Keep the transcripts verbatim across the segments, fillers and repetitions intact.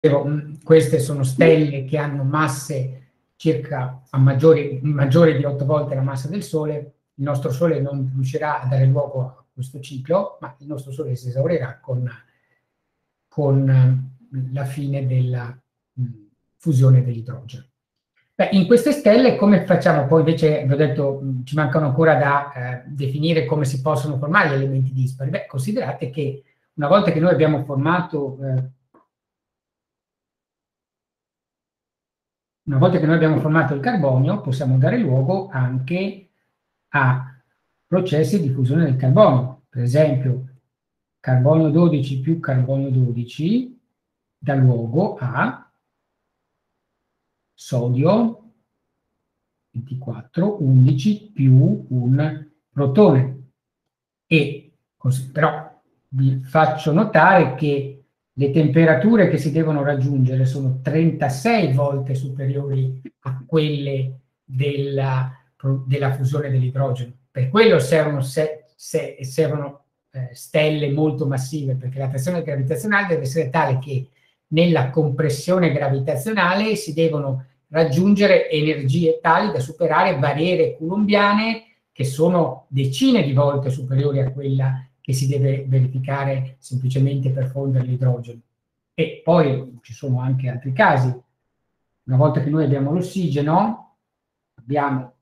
queste sono stelle che hanno masse circa a maggiori, maggiore di otto volte la massa del Sole. Il nostro Sole non riuscirà a dare luogo a questo ciclo, ma il nostro Sole si esaurirà con, con la fine della mh, fusione dell'idrogeno. Beh, in queste stelle come facciamo? Poi invece, vi ho detto, mh, ci mancano ancora da eh, definire come si possono formare gli elementi dispari. Beh, considerate che una volta che noi abbiamo formato eh, una volta che noi abbiamo formato il carbonio, possiamo dare luogo anche a processi di fusione del carbonio. Per esempio, carbonio dodici più carbonio dodici dà luogo a sodio ventiquattro undici più un protone. E però vi faccio notare che le temperature che si devono raggiungere sono trentasei volte superiori a quelle della, della fusione dell'idrogeno. Per quello servono, se, se, servono eh, stelle molto massive, perché l'attrazione gravitazionale deve essere tale che nella compressione gravitazionale si devono raggiungere energie tali da superare barriere coulombiane che sono decine di volte superiori a quella che si deve verificare semplicemente per fondere l'idrogeno. E poi ci sono anche altri casi. Una volta che noi abbiamo l'ossigeno, abbiamo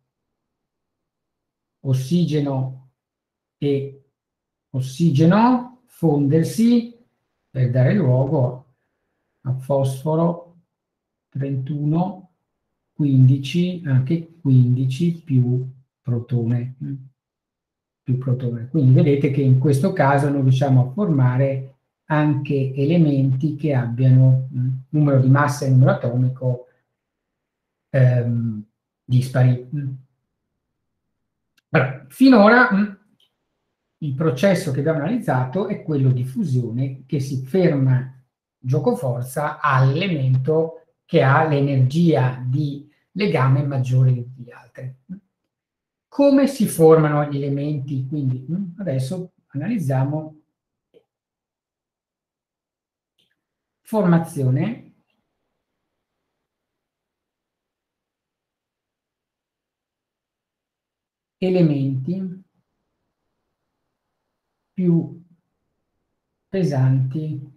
ossigeno e ossigeno fondersi per dare luogo a fosforo trentuno, quindici, anche quindici più protone. più protone. Quindi vedete che in questo caso noi riusciamo a formare anche elementi che abbiano mh, numero di massa e numero atomico ehm, dispari. Allora, finora mh, il processo che abbiamo analizzato è quello di fusione che si ferma giocoforza all'elemento che ha l'energia di legame maggiore di tutti gli altri. Come si formano gli elementi? Quindi adesso analizziamo formazione elementi più pesanti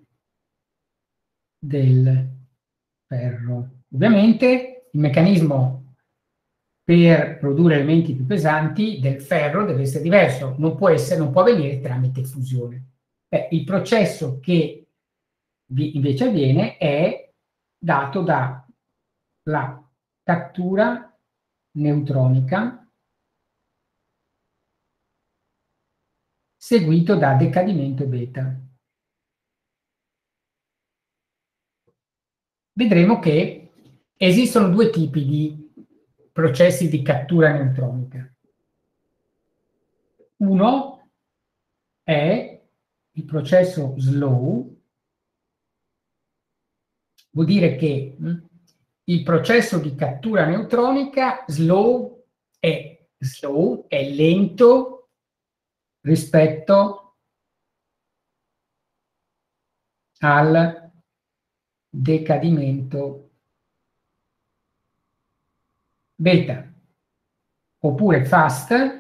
del ferro. Ovviamente il meccanismo per produrre elementi più pesanti del ferro deve essere diverso, non può, essere, non può avvenire tramite fusione. Beh, il processo che invece avviene è dato dalla cattura neutronica seguito da decadimento beta. Vedremo che esistono due tipi di processi di cattura neutronica. Uno è il processo slow, vuol dire che mh, il processo di cattura neutronica slow è, slow è lento rispetto al decadimento beta, oppure fast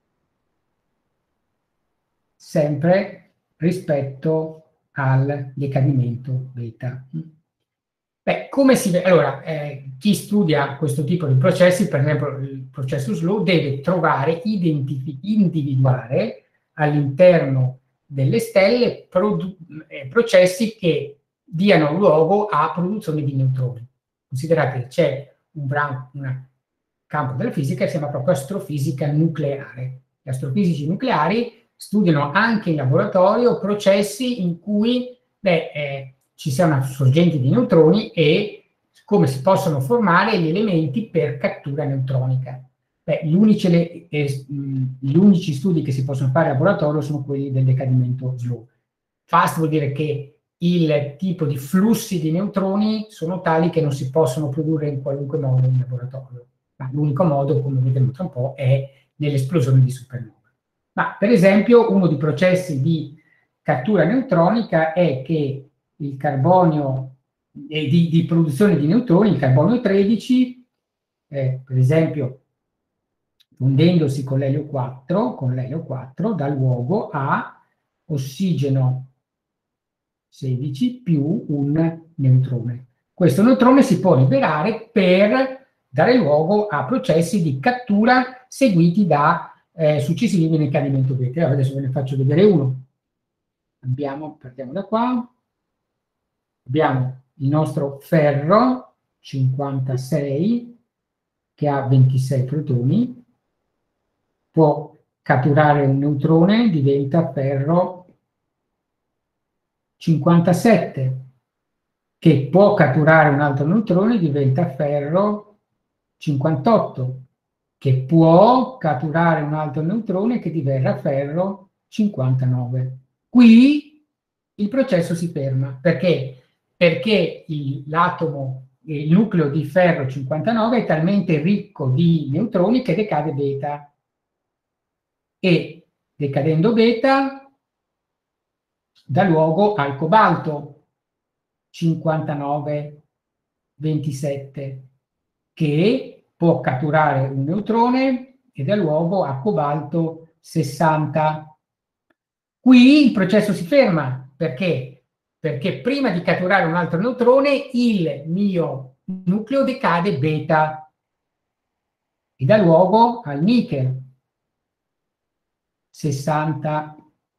sempre rispetto al decadimento beta. Beh, come si vede? Allora, eh, chi studia questo tipo di processi, per esempio il processo slow, deve trovare, individuare all'interno delle stelle eh, processi che diano luogo a produzione di neutroni. Considerate che c'è un, un campo della fisica che si chiama proprio astrofisica nucleare. Gli astrofisici nucleari studiano anche in laboratorio processi in cui beh, eh, ci sia una sorgente di neutroni e come si possono formare gli elementi per cattura neutronica. Beh, gli, unici, eh, gli unici studi che si possono fare in laboratorio sono quelli del decadimento slow. Fast vuol dire che il tipo di flussi di neutroni sono tali che non si possono produrre in qualunque modo in laboratorio. Ma l'unico modo, come vedremo tra un po', è nell'esplosione di supernova. Ma per esempio uno dei processi di cattura neutronica è che il carbonio eh, di, di produzione di neutroni, il carbonio tredici, eh, per esempio, fondendosi con l'elio quattro, con l'elio quattro, dà luogo a ossigeno sedici più un neutrone. Questo neutrone si può liberare per dare luogo a processi di cattura seguiti da eh, successivi decadimento beta. Adesso ve ne faccio vedere uno. Abbiamo, partiamo da qua, abbiamo il nostro ferro cinquantasei che ha ventisei protoni, può catturare un neutrone, diventa ferro cinquantasette, che può catturare un altro neutrone, diventa ferro cinquantotto, che può catturare un altro neutrone che diverrà ferro cinquantanove. Qui il processo si ferma. Perché? Perché l'atomo, il nucleo di ferro cinquantanove è talmente ricco di neutroni che decade beta. E decadendo beta dà luogo al cobalto cinquantanove ventisette, che può catturare un neutrone e dà luogo a cobalto sessanta. Qui il processo si ferma. Perché? Perché prima di catturare un altro neutrone il mio nucleo decade beta e dà luogo al nichel sessanta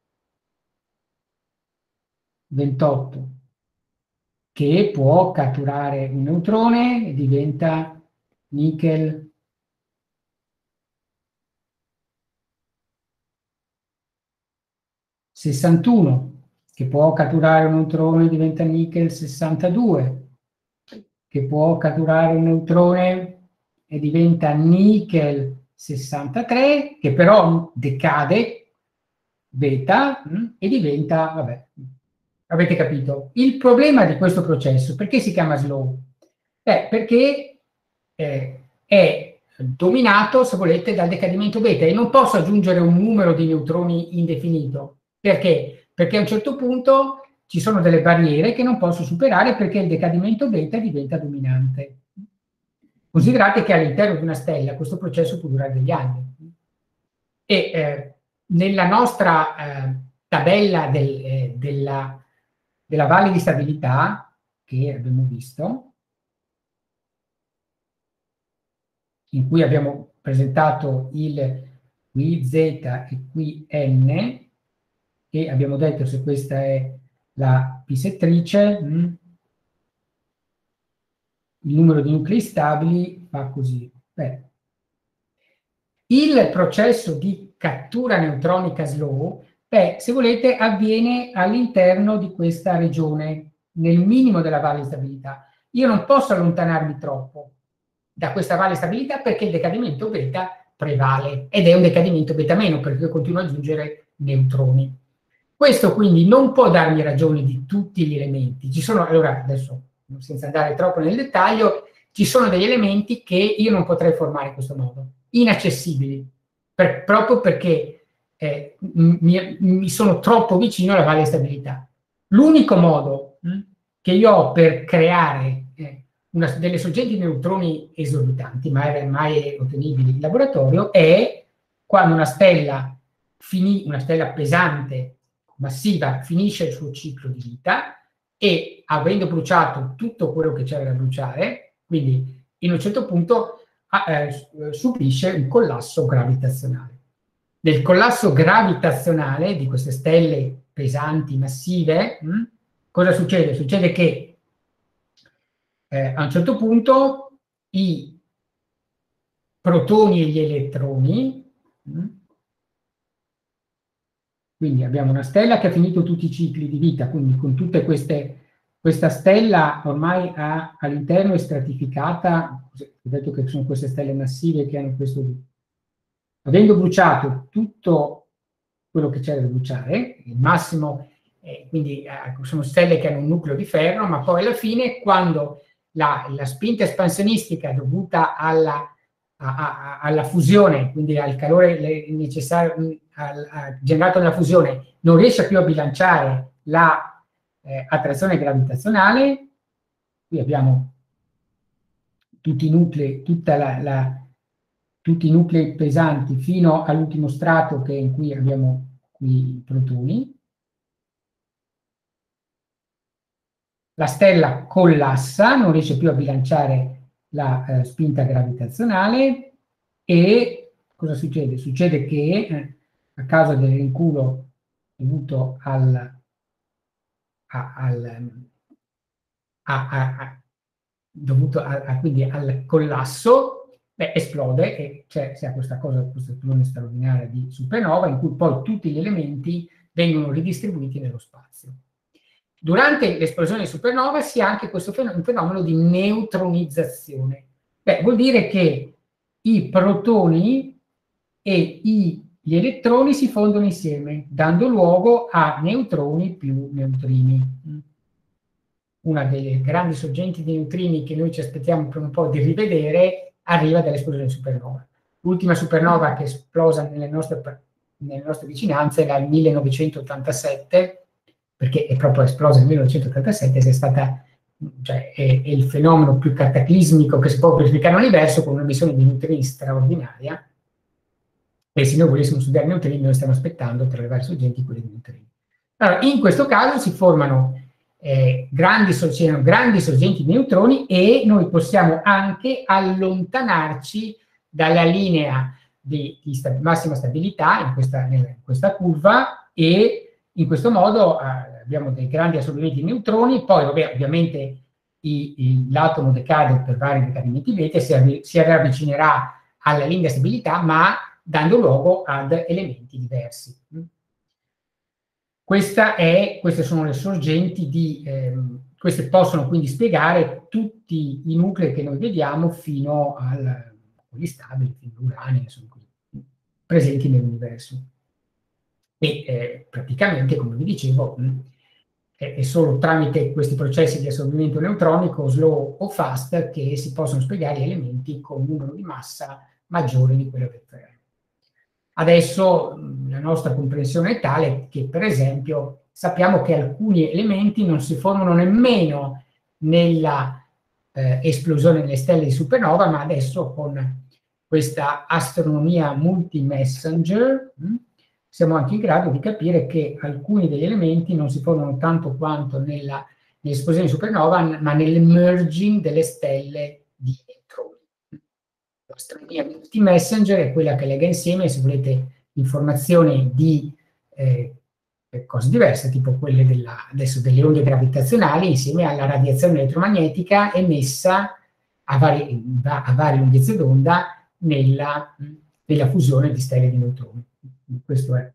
ventotto, che può catturare un neutrone e diventa nickel sessantuno, che può catturare un neutrone e diventa nickel sessantadue, che può catturare un neutrone e diventa nickel sessantatré, che però decade beta mh, e diventa, vabbè, avete capito. Il problema di questo processo, perché si chiama slow? Eh, perché eh, è dominato, se volete, dal decadimento beta e non posso aggiungere un numero di neutroni indefinito. Perché? Perché a un certo punto ci sono delle barriere che non posso superare perché il decadimento beta diventa dominante. Considerate che all'interno di una stella questo processo può durare degli anni. E eh, nella nostra eh, tabella del, eh, della, della valle di stabilità che abbiamo visto, in cui abbiamo presentato il qui Z e qui N, e abbiamo detto se questa è la bisettrice, mh, il numero di nuclei stabili fa così. Beh, il processo di cattura neutronica slow, beh, se volete, avviene all'interno di questa regione, nel minimo della valle di stabilità. Io non posso allontanarmi troppo da questa valle di stabilità perché il decadimento beta prevale ed è un decadimento beta meno perché io continuo ad aggiungere neutroni. Questo quindi non può darmi ragione di tutti gli elementi. Ci sono, allora, adesso senza andare troppo nel dettaglio, ci sono degli elementi che io non potrei formare in questo modo, inaccessibili, per, proprio perché eh, mi, mi sono troppo vicino alla valle di stabilità. L'unico modo mh, che io ho per creare eh, una, delle sorgenti di neutroni esorbitanti, mai, mai ottenibili in laboratorio, è quando una stella, finì, una stella pesante, massiva, finisce il suo ciclo di vita e avendo bruciato tutto quello che c'era da bruciare, quindi in un certo punto eh, subisce un collasso gravitazionale. Nel collasso gravitazionale di queste stelle pesanti, massive, mh, cosa succede? Succede che eh, a un certo punto i protoni e gli elettroni, mh, quindi abbiamo una stella che ha finito tutti i cicli di vita, quindi con tutte queste, questa stella ormai ha all'interno è stratificata, ho detto che sono queste stelle massive che hanno questo, avendo bruciato tutto quello che c'era da bruciare, il massimo, eh, quindi eh, sono stelle che hanno un nucleo di ferro, ma poi alla fine quando la, la spinta espansionistica dovuta alla A, a, alla fusione, quindi al calore necessario al, a, generato dalla fusione, non riesce più a bilanciare la eh, attrazione gravitazionale, qui abbiamo tutti i nuclei, tutta la, la, tutti i nuclei pesanti fino all'ultimo strato che in cui abbiamo qui i protoni. La stella collassa, non riesce più a bilanciare la eh, spinta gravitazionale e cosa succede? Succede che eh, a causa del rinculo dovuto al, a, al, a, a, a, dovuto a, quindi al collasso, beh, esplode e c'è questa cosa, questa esplosione straordinaria di supernova in cui poi tutti gli elementi vengono ridistribuiti nello spazio. Durante l'esplosione di supernova si ha anche questo fenomeno, un fenomeno di neutronizzazione. Beh, vuol dire che i protoni e i, gli elettroni si fondono insieme, dando luogo a neutroni più neutrini. Una delle grandi sorgenti di neutrini che noi ci aspettiamo per un po' di rivedere arriva dall'esplosione di supernova. L'ultima supernova che è esplosa nelle nostre, nelle nostre vicinanze era il millenovecentottantasette, perché è proprio esplosa nel millenovecentottantasette, ed è stata, cioè, è, è il fenomeno più cataclismico che si può verificare nell'universo, con un'emissione di neutrini straordinaria. E se noi volessimo studiare neutrini, noi stiamo aspettando per le varie sorgenti quelli di neutrini. Allora, in questo caso si formano eh, grandi, sorgenti, grandi sorgenti di neutroni e noi possiamo anche allontanarci dalla linea di, di sta massima stabilità in questa, in questa curva, e in questo modo eh, abbiamo dei grandi assorbimenti di neutroni. Poi vabbè, ovviamente l'atomo decade per vari decadimenti beta, si, si ravvicinerà alla linea di stabilità, ma dando luogo ad elementi diversi. Questa è, queste sono le sorgenti di, ehm, queste possono quindi spiegare tutti i nuclei che noi vediamo fino a quelli stabili, fino all'uranio, insomma, presenti nell'universo. E eh, praticamente, come vi dicevo, mh, è, è solo tramite questi processi di assorbimento neutronico, slow o fast, che si possono spiegare elementi con un numero di massa maggiore di quello del Fermi. Adesso mh, la nostra comprensione è tale che, per esempio, sappiamo che alcuni elementi non si formano nemmeno nella eh, esplosione delle stelle di supernova, ma adesso con questa astronomia multi-messenger mh, siamo anche in grado di capire che alcuni degli elementi non si formano tanto quanto nell'esplosione di supernova, ma nell'emerging delle stelle di neutroni. L'astronomia multi-messenger è quella che lega insieme, se volete, informazioni di eh, cose diverse, tipo quelle della, adesso delle onde gravitazionali, insieme alla radiazione elettromagnetica emessa a varie, a varie lunghezze d'onda nella, nella fusione di stelle di neutroni. Questo è.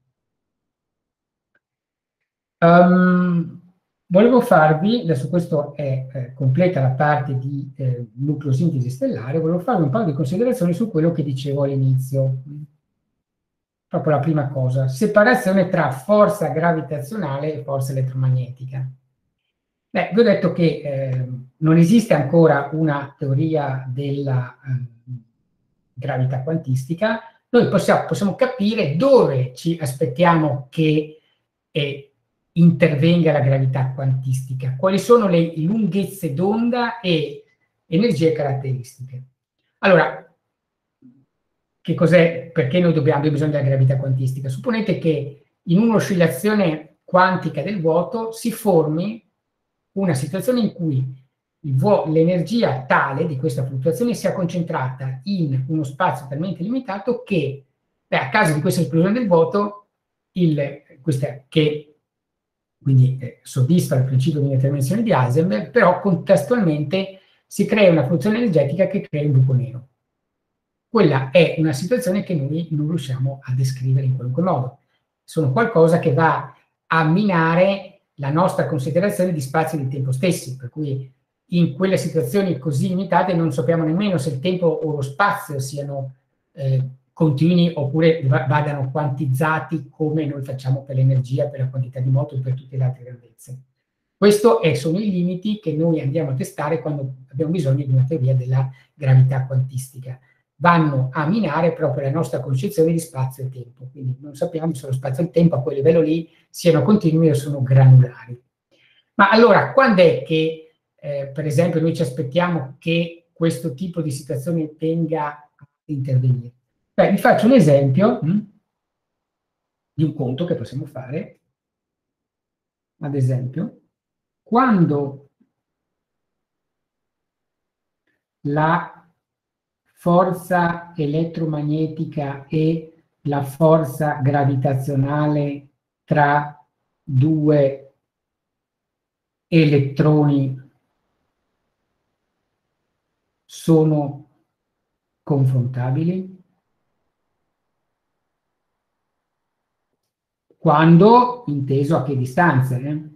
Um, volevo farvi, adesso questo è eh, completa la parte di eh, nucleosintesi stellare, volevo farvi un paio di considerazioni su quello che dicevo all'inizio. Proprio la prima cosa, separazione tra forza gravitazionale e forza elettromagnetica. Beh, vi ho detto che eh, non esiste ancora una teoria della eh, gravità quantistica. Noi possiamo, possiamo capire dove ci aspettiamo che eh, intervenga la gravità quantistica, quali sono le lunghezze d'onda e energie caratteristiche. Allora, che cos'è, perché noi dobbiamo, abbiamo bisogno della gravità quantistica? Supponete che in un'oscillazione quantica del vuoto si formi una situazione in cui l'energia tale di questa fluttuazione sia concentrata in uno spazio talmente limitato che, beh, a causa di questa esplosione del vuoto, il, questa, che quindi eh, soddisfa il principio di indeterminazione di Heisenberg, però contestualmente si crea una funzione energetica che crea il buco nero. Quella è una situazione che noi non riusciamo a descrivere in qualunque modo. Sono qualcosa che va a minare la nostra considerazione di spazio e di tempo stessi, per cui in quelle situazioni così limitate non sappiamo nemmeno se il tempo o lo spazio siano eh, continui oppure vadano quantizzati come noi facciamo per l'energia, per la quantità di moto e per tutte le altre grandezze. Questi sono i limiti che noi andiamo a testare quando abbiamo bisogno di una teoria della gravità quantistica. Vanno a minare proprio la nostra concezione di spazio e tempo. Quindi non sappiamo se lo spazio e il tempo a quel livello lì siano continui o sono granulari. Ma allora, quando è che eh, per esempio, noi ci aspettiamo che questo tipo di situazione venga a intervenire? Beh, vi faccio un esempio mh, di un conto che possiamo fare. Ad esempio, quando la forza elettromagnetica e la forza gravitazionale tra due elettroni sono confrontabili? Quando, inteso a che distanze? Eh?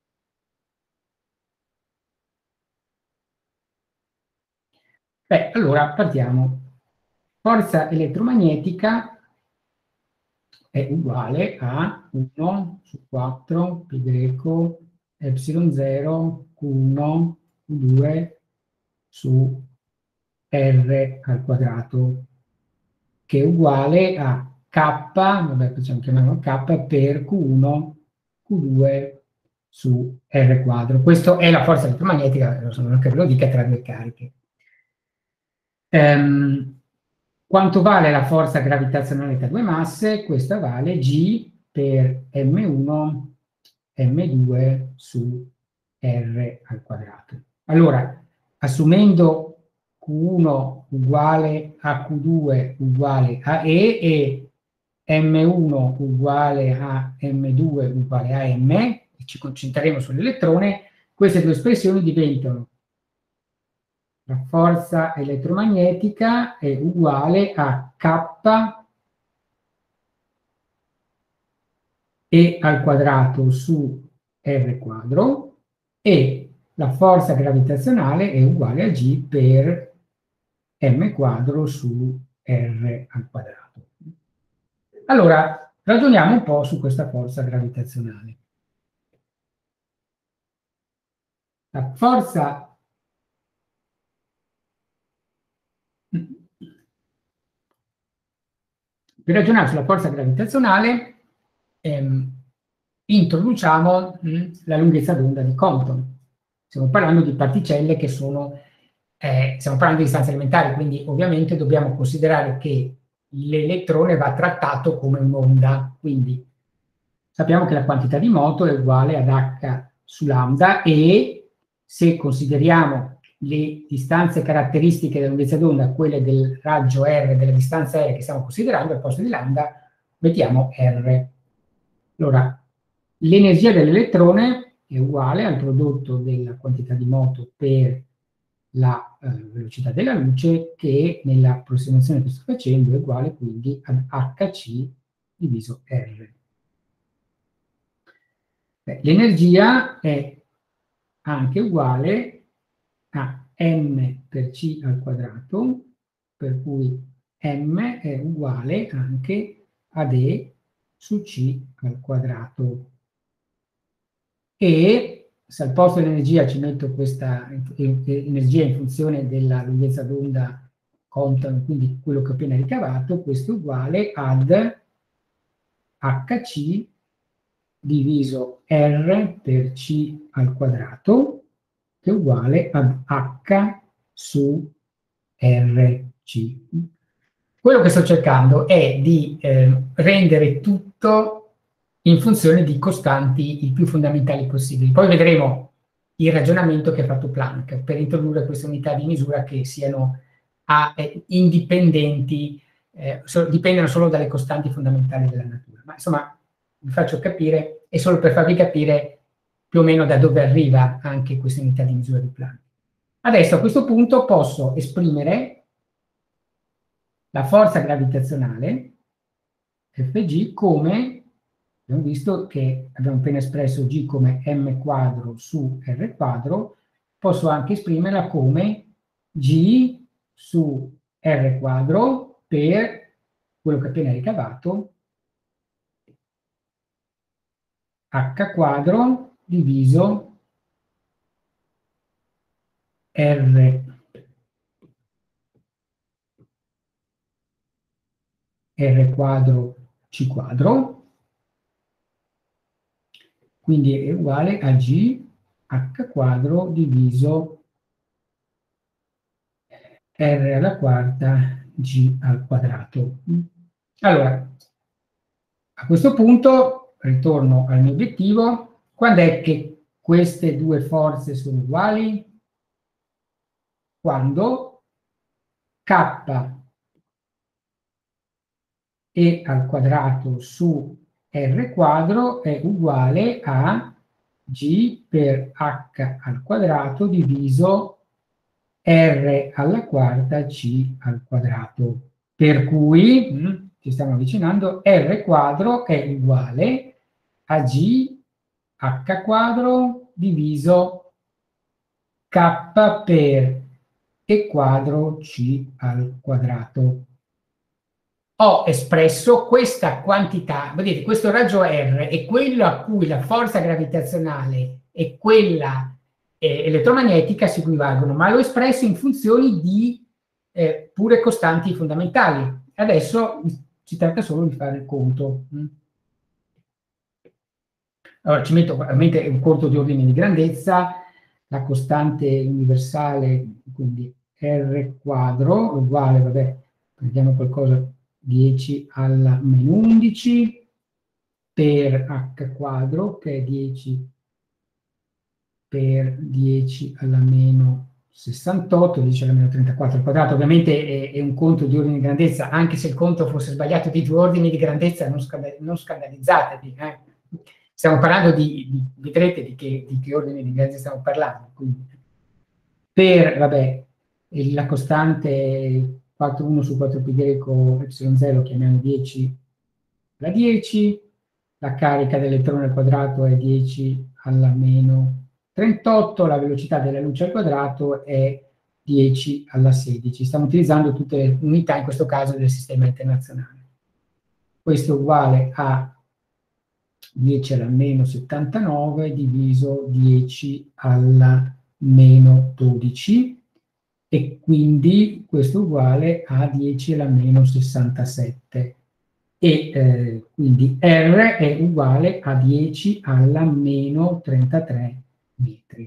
Beh, allora partiamo. Forza elettromagnetica è uguale a uno su quattro pi greco epsilon zero Q uno Q due su R al quadrato, che è uguale a K, vabbè, possiamo chiamarlo K, per Q uno Q due su R quadro. Questa è la forza elettromagnetica, non che ve lo dica, tra due cariche. Ehm, quanto vale la forza gravitazionale tra due masse? Questa vale G per M uno M due su R al quadrato. Allora, assumendo Q uno uguale a Q due uguale a E e M uno uguale a M due uguale a M, e ci concentreremo sull'elettrone, queste due espressioni diventano: la forza elettromagnetica è uguale a K E al quadrato su R quadro, e la forza gravitazionale è uguale a G per M quadro su R al quadrato. Allora, ragioniamo un po' su questa forza gravitazionale. La forza Per ragionare sulla forza gravitazionale ehm, introduciamo mh, la lunghezza d'onda di Compton. Stiamo parlando di particelle che sono, eh, stiamo parlando di distanze elementari, quindi ovviamente dobbiamo considerare che l'elettrone va trattato come un'onda, quindi sappiamo che la quantità di moto è uguale ad H su lambda, e se consideriamo le distanze caratteristiche della lunghezza d'onda, quelle del raggio R, della distanza R che stiamo considerando, al posto di lambda mettiamo R. Allora, l'energia dell'elettrone è uguale al prodotto della quantità di moto per la eh, velocità della luce, che nell'approssimazione che sto facendo è uguale quindi ad Hc diviso R. L'energia è anche uguale a m per c al quadrato, per cui m è uguale anche ad E su c al quadrato. E se al posto dell'energia ci metto questa energia in funzione della lunghezza d'onda Compton, quindi quello che ho appena ricavato, questo è uguale ad Hc diviso R per C al quadrato, che è uguale ad H su R C. Quello che sto cercando è di eh, rendere tutto in funzione di costanti il più fondamentali possibili. Poi vedremo il ragionamento che ha fatto Planck per introdurre queste unità di misura che siano a, eh, indipendenti, eh, so, dipendono solo dalle costanti fondamentali della natura. Ma insomma, vi faccio capire, è solo per farvi capire più o meno da dove arriva anche questa unità di misura di Planck. Adesso a questo punto posso esprimere la forza gravitazionale Fg come, abbiamo visto che abbiamo appena espresso G come m quadro su R quadro, posso anche esprimerla come G su R quadro per quello che ho appena ricavato, H quadro diviso R, R quadro C quadro, quindi è uguale a G h quadro diviso r alla quarta g al quadrato. Allora, a questo punto ritorno al mio obiettivo. Quando è che queste due forze sono uguali? Quando K e al quadrato su r quadro è uguale a g per h al quadrato diviso r alla quarta c al quadrato. Per cui, mh, ci stiamo avvicinando, r quadro è uguale a g h quadro diviso k per e quadro c al quadrato. Ho espresso questa quantità, vedete, questo raggio R è quello a cui la forza gravitazionale e quella eh, elettromagnetica si equivalgono, ma l'ho espresso in funzioni di eh, pure costanti fondamentali. Adesso si tratta solo di fare il conto. Allora, ci metto ovviamente un conto di ordine di grandezza, la costante universale, quindi R quadro, uguale, vabbè, prendiamo qualcosa, dieci alla meno undici, per h quadro, che è dieci per dieci alla meno sessantotto, dieci alla meno trentaquattro al quadrato. Ovviamente è, è un conto di ordine di grandezza, anche se il conto fosse sbagliato di due ordini di grandezza, non, scandal non scandalizzatevi. Eh. Stiamo parlando di, di vedrete di che, di che ordine di grandezza stiamo parlando. Quindi, per, vabbè, la costante quattro uno su quattro pi greco epsilon zero chiamiamo dieci alla dieci, la carica dell'elettrone al quadrato è dieci alla meno trentotto, la velocità della luce al quadrato è dieci alla sedici. Stiamo utilizzando tutte le unità, in questo caso, del sistema internazionale. Questo è uguale a dieci alla meno settantanove diviso dieci alla meno dodici, e quindi questo è uguale a dieci alla meno sessantasette. E eh, quindi R è uguale a dieci alla meno trentatré metri.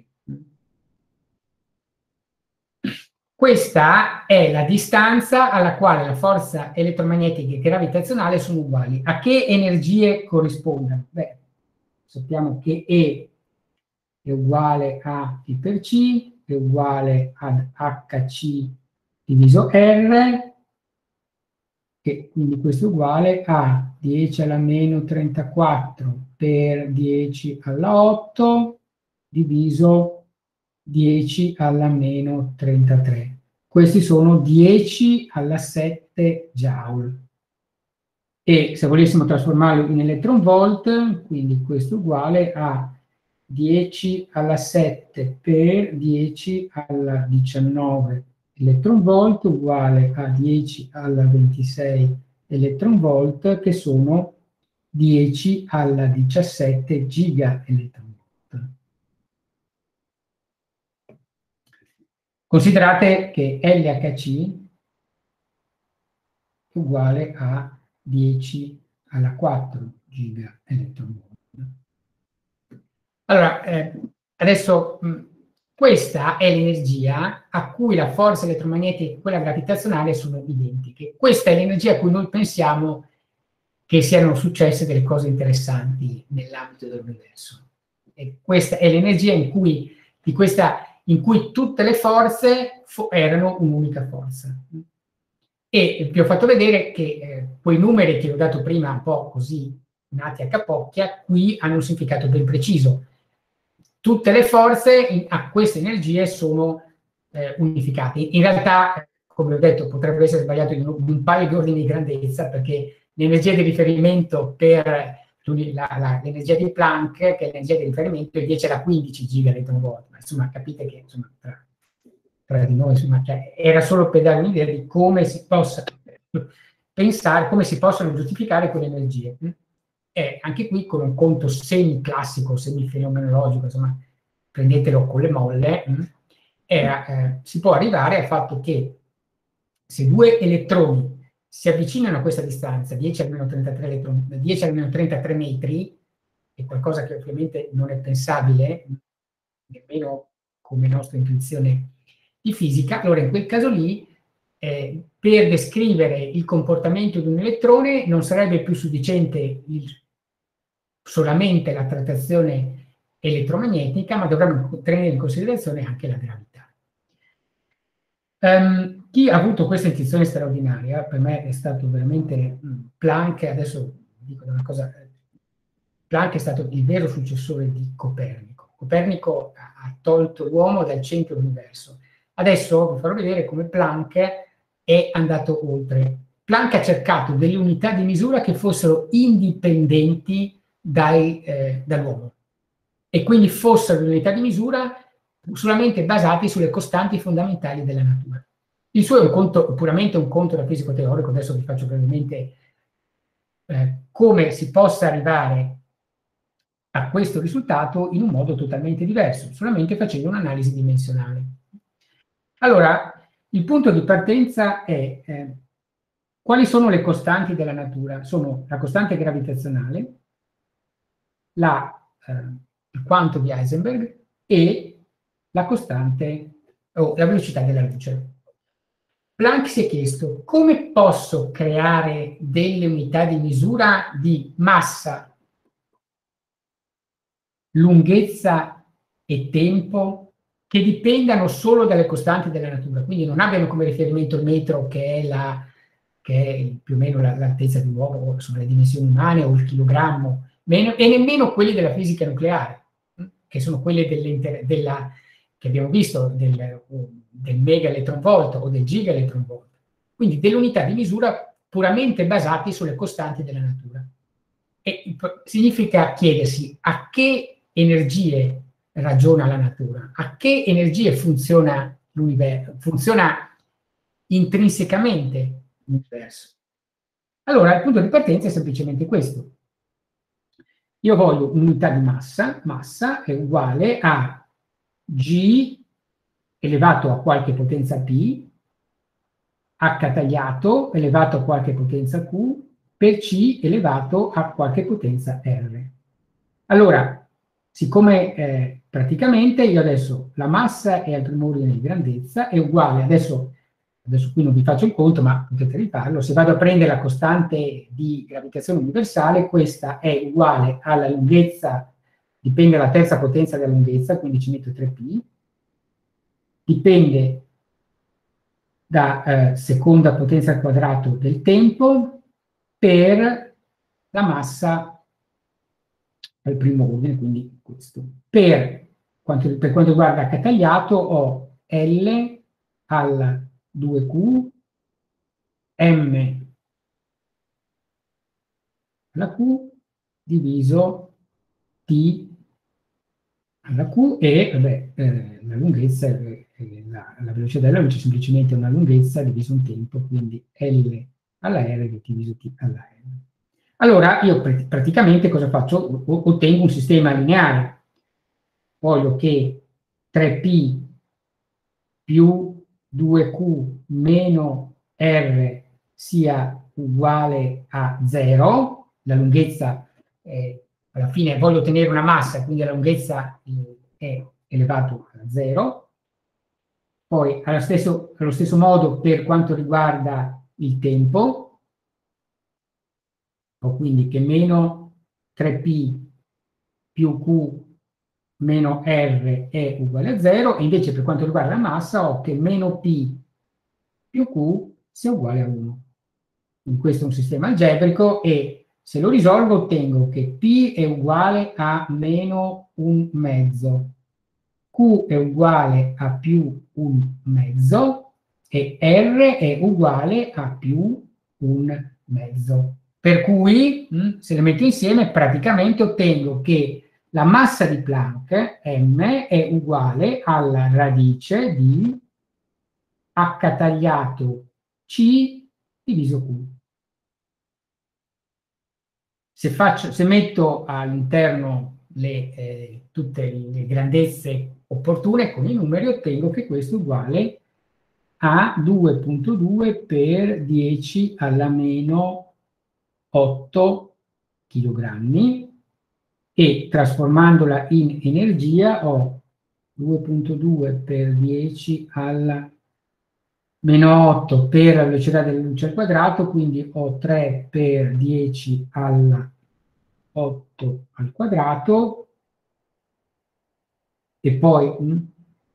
Questa è la distanza alla quale la forza elettromagnetica e gravitazionale sono uguali. A che energie corrispondono? Beh, sappiamo che E è uguale a P per C, è uguale ad Hc diviso R, e quindi questo è uguale a dieci alla meno trentaquattro per dieci alla otto diviso dieci alla meno trentatré. Questi sono dieci alla sette joule. E se volessimo trasformarlo in electron volt, quindi questo è uguale a dieci alla sette per dieci alla diciannove electron volt uguale a dieci alla ventisei electron volt, che sono dieci alla diciassette giga electron volt. Considerate che L H C è uguale a dieci alla quattro giga electron volt. Allora, eh, adesso mh, questa è l'energia a cui la forza elettromagnetica e quella gravitazionale sono identiche. Questa è l'energia a cui noi pensiamo che siano successe delle cose interessanti nell'ambito dell'universo. E questa è l'energia in cui, di questa, in cui tutte le forze erano un'unica forza. E vi ho fatto vedere che eh, quei numeri che vi ho dato prima, un po' così, nati a capocchia, qui hanno un significato ben preciso. Tutte le forze in, a queste energie sono eh, unificate. In realtà, come ho detto, potrebbe essere sbagliato in un, in un paio di ordini di grandezza, perché l'energia di riferimento per l'energia di Planck, che è l'energia di riferimento, è dieci alla quindici giga electron volt. Ma insomma, capite che insomma, tra, tra di noi insomma, cioè, era solo per dare un'idea di come si possa pensare, come si possono giustificare quelle energie. E anche qui con un conto semi-classico, semi-fenomenologico, insomma, prendetelo con le molle, eh, eh, si può arrivare al fatto che se due elettroni si avvicinano a questa distanza, dieci alla meno trentatré, elettroni, dieci alla meno trentatré metri, è qualcosa che ovviamente non è pensabile, nemmeno come nostra intuizione di fisica. Allora in quel caso lì, eh, per descrivere il comportamento di un elettrone non sarebbe più sufficiente il, solamente la trattazione elettromagnetica, ma dovremmo tenere in considerazione anche la gravità. Um, chi ha avuto questa intuizione straordinaria, per me è stato veramente um, Planck. Adesso dico una cosa, Planck è stato il vero successore di Copernico. Copernico ha, ha tolto l'uomo dal centro dell'universo. Adesso vi farò vedere come Planck è andato oltre. Planck ha cercato delle unità di misura che fossero indipendenti dai, eh, dall'uomo, e quindi fossero le unità di misura solamente basate sulle costanti fondamentali della natura. Il suo è un conto, puramente un conto da fisico teorico. Adesso vi faccio brevemente eh, come si possa arrivare a questo risultato in un modo totalmente diverso, solamente facendo un'analisi dimensionale. Allora, il punto di partenza è eh, quali sono le costanti della natura? Sono la costante gravitazionale, la, eh, il quanto di Heisenberg e la costante o oh, la velocità della luce. Planck si è chiesto come posso creare delle unità di misura di massa, lunghezza e tempo che dipendano solo dalle costanti della natura, quindi non abbiano come riferimento il metro, che è, la, che è più o meno l'altezza di un uomo sulle dimensioni umane, o il chilogrammo, meno, e nemmeno quelli della fisica nucleare, che sono quelle della, che abbiamo visto, del, del mega elettronvolto o del giga elettronvolto. Quindi delle unità di misura puramente basate sulle costanti della natura. E significa chiedersi a che energie ragiona la natura, a che energie funziona l'universo, funziona intrinsecamente l'universo. Allora, il punto di partenza è semplicemente questo. Io voglio un'unità di massa, massa è uguale a G elevato a qualche potenza P, H tagliato elevato a qualche potenza Q, per C elevato a qualche potenza R. Allora, siccome eh, praticamente io adesso la massa è al primo ordine di grandezza, è uguale, adesso, adesso qui non vi faccio il conto, ma potete rifarlo, se vado a prendere la costante di gravitazione universale, questa è uguale alla lunghezza, dipende dalla terza potenza della lunghezza, quindi ci metto tre P, dipende da eh, seconda potenza al quadrato del tempo per la massa al primo ordine, quindi questo. Per quanto, per quanto riguarda H tagliato ho L al due Q, M alla Q, diviso T alla Q, e vabbè, eh, la lunghezza, eh, la, la velocità della luce è semplicemente una lunghezza diviso un tempo, quindi L alla R diviso T alla R. Allora, io pr praticamente cosa faccio? O ottengo un sistema lineare. Voglio che tre P più due Q meno R sia uguale a zero, la lunghezza, eh, alla fine voglio ottenere una massa, quindi la lunghezza eh, è elevato a zero. Poi allo stesso, allo stesso modo per quanto riguarda il tempo, ho quindi che meno tre P più Q meno R è uguale a zero, e invece per quanto riguarda la massa ho che meno P più Q sia uguale a uno. Quindi questo è un sistema algebrico, e se lo risolvo ottengo che P è uguale a meno un mezzo, Q è uguale a più un mezzo e R è uguale a più un mezzo. Per cui, se le metto insieme, praticamente ottengo che la massa di Planck, M, è uguale alla radice di H tagliato C diviso Q. Se, faccio, se metto all'interno eh, tutte le grandezze opportune con i numeri, ottengo che questo è uguale a due virgola due per dieci alla meno otto chilogrammi, e trasformandola in energia ho due punto due per dieci alla meno otto per la velocità della luce al quadrato, quindi ho tre per dieci alla otto al quadrato, e poi mh,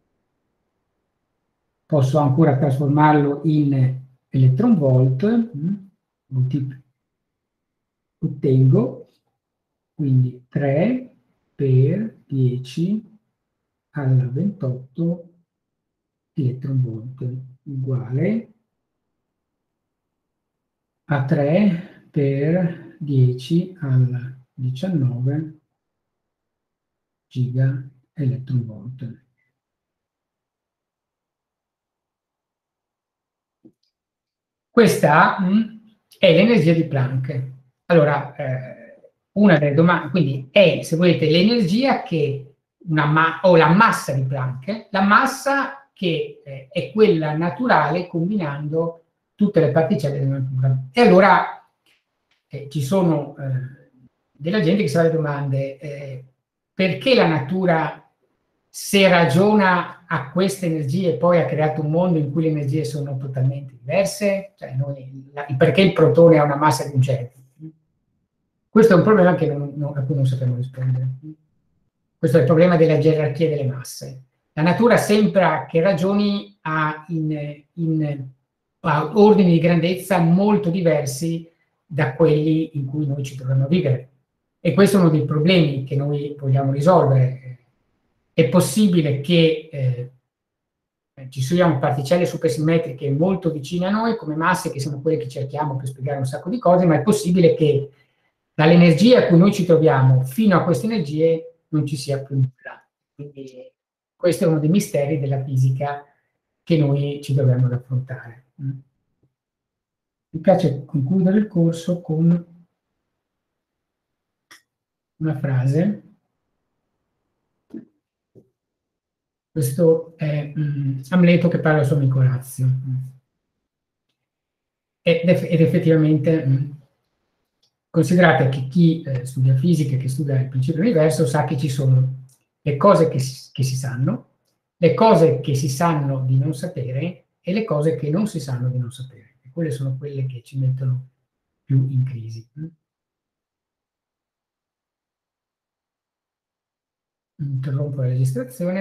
posso ancora trasformarlo in electron volt, mh, ottengo quindi tre per dieci alla ventotto electron volt uguale a tre per dieci alla diciannove giga electron volt. Questa mh, è l'energia di Planck. Allora, eh, una delle domande, quindi è, se volete, l'energia che, una ma o la massa di Planck, la massa che eh, è quella naturale combinando tutte le particelle della natura. E allora eh, ci sono eh, della gente che si fa le domande, eh, perché la natura, se ragiona a queste energie, poi ha creato un mondo in cui le energie sono totalmente diverse? Cioè noi, la, perché il protone ha una massa di un certo? Questo è un problema che non, non, a cui non sappiamo rispondere. Questo è il problema della gerarchia delle masse. La natura sembra che ragioni a, in, in, a ordini di grandezza molto diversi da quelli in cui noi ci troviamo a vivere. E questo è uno dei problemi che noi vogliamo risolvere. È possibile che eh, ci siano particelle supersimmetriche molto vicine a noi come masse, che sono quelle che cerchiamo per spiegare un sacco di cose, ma è possibile che dall'energia a cui noi ci troviamo fino a queste energie non ci sia più nulla. Quindi questo è uno dei misteri della fisica che noi ci dovremmo affrontare. Mi piace concludere il corso con una frase. Questo è um, Amleto che parla al suo amico Orazio. Ed, ed effettivamente um, considerate che chi eh, studia fisica, che studia il principio dell'universo, sa che ci sono le cose che si, che si sanno, le cose che si sanno di non sapere e le cose che non si sanno di non sapere. E quelle sono quelle che ci mettono più in crisi. Interrompo la registrazione.